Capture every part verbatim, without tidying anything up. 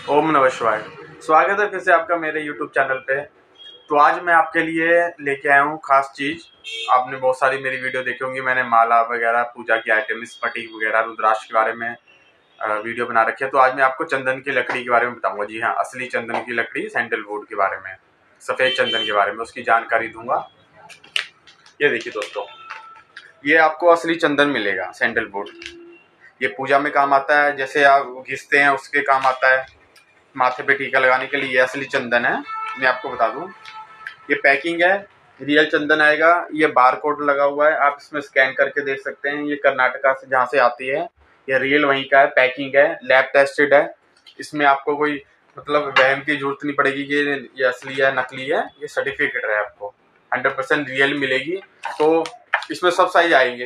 ओम नमः शिवाय। स्वागत है फिर से आपका मेरे यूट्यूब चैनल पे। तो आज मैं आपके लिए लेके आया हूँ खास चीज़। आपने बहुत सारी मेरी वीडियो देखी होंगी, मैंने माला वगैरह, पूजा की आइटम, स्फटिक वगैरह, रुद्राक्ष के बारे में वीडियो बना रखी है। तो आज मैं आपको चंदन की लकड़ी के बारे में बताऊंगा। जी हाँ, असली चंदन की लकड़ी, सैंडलवुड के बारे में, सफ़ेद चंदन के बारे में, उसकी जानकारी दूंगा। ये देखिए दोस्तों, ये आपको असली चंदन मिलेगा, सैंडलवुड। ये पूजा में काम आता है, जैसे आप घिसते हैं उसके काम आता है। माथे पे टीका लगाने के लिए ये असली चंदन है। मैं आपको बता दूं, ये पैकिंग है, रियल चंदन आएगा। ये बार कोड लगा हुआ है, आप इसमें स्कैन करके देख सकते हैं। ये कर्नाटका से जहाँ से आती है, ये रियल वहीं का है, पैकिंग है, लैब टेस्टेड है। इसमें आपको कोई मतलब वहम की जरूरत नहीं पड़ेगी कि ये असली है नकली है। ये सर्टिफिकेट है, आपको हंड्रेड परसेंट रियल मिलेगी। तो इसमें सब साइज आएंगे।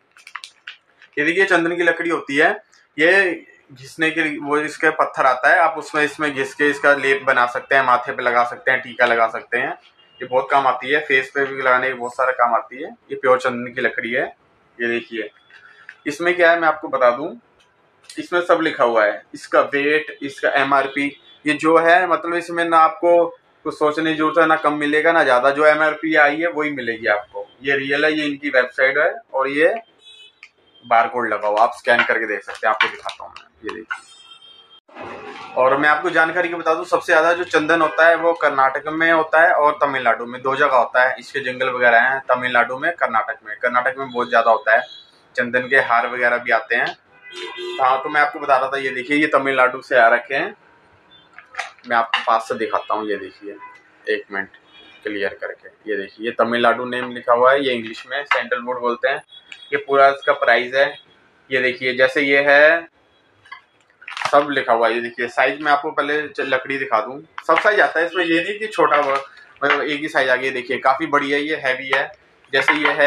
ये देखिए, चंदन की लकड़ी होती है, ये घिसने के वो इसका पत्थर आता है, आप उसमें इसमें घिस के इसका लेप बना सकते हैं, माथे पे लगा सकते हैं, टीका लगा सकते हैं। ये बहुत काम आती है, फेस पे भी लगाने के बहुत सारा काम आती है। ये प्योर चंदन की लकड़ी है। ये देखिए, इसमें क्या है मैं आपको बता दूं, इसमें सब लिखा हुआ है, इसका वेट, इसका एमआरपी। ये जो है मतलब इसमें ना आपको कुछ सोचने की जरूरत है, ना कम मिलेगा ना ज्यादा। जो एमआरपी आई है वही मिलेगी आपको। ये रियल है, ये इनकी वेबसाइट है और ये बार कोड लगा हुआ, आप स्कैन करके देख सकते हैं। आपको दिखाता हूँ मैं, ये देखिए। और मैं आपको जानकारी की बता दूं, सबसे ज्यादा जो चंदन होता है वो कर्नाटक में होता है और तमिलनाडु में, दो जगह होता है। इसके जंगल वगैरह हैं तमिलनाडु में, कर्नाटक में। कर्नाटक में बहुत ज्यादा होता है, चंदन के हार वगैरह भी आते हैं। हाँ, तो मैं आपको बता रहा था, ये देखिए, ये तमिलनाडु से आ रखे हैं। मैं आपको पास से दिखाता हूँ, ये देखिए, एक मिनट क्लियर करके। ये देखिए, ये तमिलनाडु नेम लिखा हुआ है, ये इंग्लिश में सैंडलवुड बोलते हैं। ये पूरा इसका प्राइस है। ये देखिए, जैसे ये है, सब लिखा हुआ है। ये देखिए साइज, में आपको पहले लकड़ी दिखा दूं, सब साइज आता है इसमें। ये नहीं कि छोटा मतलब एक ही साइज आ गया। देखिए काफी बड़ी है, ये हैवी है। जैसे ये है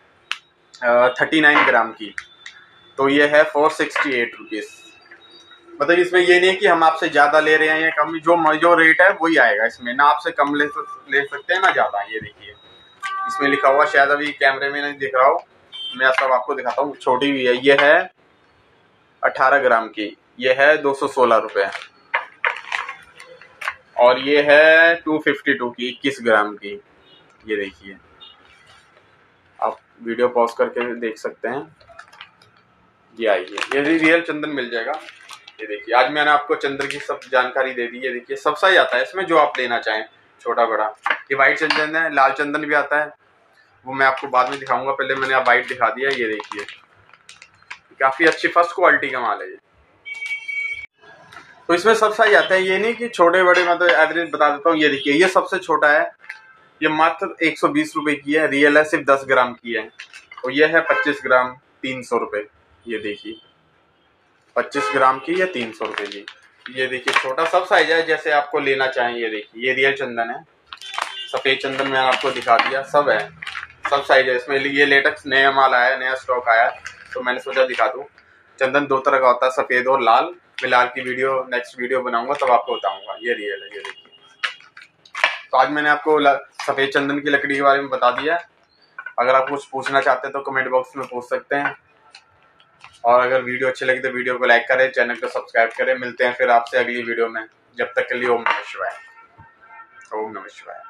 थर्टी नाइन ग्राम की, तो ये है फोर सिक्सटी एट रुपीज। मतलब इसमें ये नहीं कि हम आपसे ज्यादा ले रहे हैं या कम, जो जो रेट है वही आएगा इसमें, ना आपसे कम ले ले सकते हैं ना ज्यादा। ये देखिए, इसमें लिखा हुआ, शायद अभी कैमरे में नहीं दिख रहा हो, मैं सब आपको दिखाता हूँ। छोटी भी है, ये है अठारह ग्राम की, ये है दो सौ सोलह रुपए। और ये है टू फिफ्टी टू की, इक्कीस ग्राम की। ये देखिए, आप वीडियो पॉज करके देख सकते हैं। ये आई है, ये रियल चंदन मिल जाएगा। ये देखिए, आज मैंने आपको चंदन की सब जानकारी दे दी। ये देखिए, सब साइज आता है इसमें, जो आप लेना चाहें, छोटा बड़ा। ये व्हाइट चंदन है, लाल चंदन भी आता है, वो मैं आपको बाद में दिखाऊंगा। पहले मैंने आप व्हाइट दिखा दिया। ये देखिए, काफी अच्छी फर्स्ट क्वालिटी का माल है ये। तो इसमें सब साइज आता है, ये नहीं कि छोटे बड़े, मतलब एवरेज बता देता हूँ। ये देखिए, ये सबसे छोटा है, ये मात्र एक सौ बीस रुपए की है। रियल है, सिर्फ दस ग्राम की है। और ये है पच्चीस ग्राम, तीन सौ रुपए। ये देखिए, पच्चीस ग्राम की, ये तीन सौ रुपए की। ये देखिए, छोटा सब साइज है, जैसे आपको लेना चाहें। ये देखिए, ये रियल चंदन है, सफेद चंदन मैंने आपको दिखा दिया, सब है, सब साइज है इसमें। ये लेटेक्स नया माल आया, नया स्टॉक आया, तो मैंने सोचा दिखा दूं। चंदन दो तरह का होता है, सफेद और लाल। मैं लाल की वीडियो नेक्स्ट वीडियो बनाऊंगा, तब आपको बताऊंगा। ये रियल है, ये देखिए। तो आज मैंने आपको सफेद चंदन की लकड़ी के बारे में बता दिया। अगर आप कुछ पूछना चाहते हैं तो कमेंट बॉक्स में पूछ सकते हैं। और अगर वीडियो अच्छी लगी तो वीडियो को लाइक करें, चैनल को सब्सक्राइब करें। मिलते हैं फिर आपसे अगली वीडियो में। जब तक के लिए ओम नमः शिवाय। ओम नमः शिवाय।